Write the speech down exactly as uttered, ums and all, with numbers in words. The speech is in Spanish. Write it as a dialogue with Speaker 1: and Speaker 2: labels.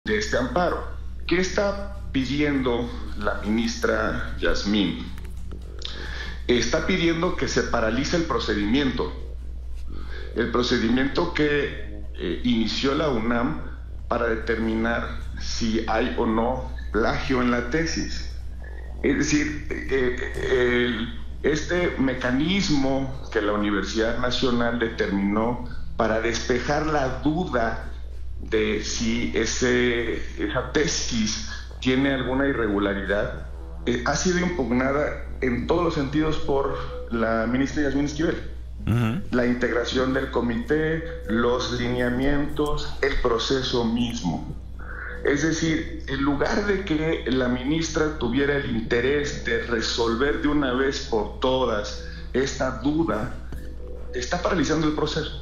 Speaker 1: de este amparo. ¿Qué está pidiendo la ministra Yasmín? Está pidiendo que se paralice el procedimiento, el procedimiento que eh, inició la UNAM para determinar si hay o no plagio en la tesis. Es decir, eh, el, este mecanismo que la Universidad Nacional determinó para despejar la duda de si ese, esa tesis tiene alguna irregularidad, eh, ha sido impugnada en todos los sentidos por la ministra Yasmín Esquivel. Uh-huh. La integración del comité, los lineamientos, el proceso mismo. Es decir, en lugar de que la ministra tuviera el interés de resolver de una vez por todas esta duda, está paralizando el proceso.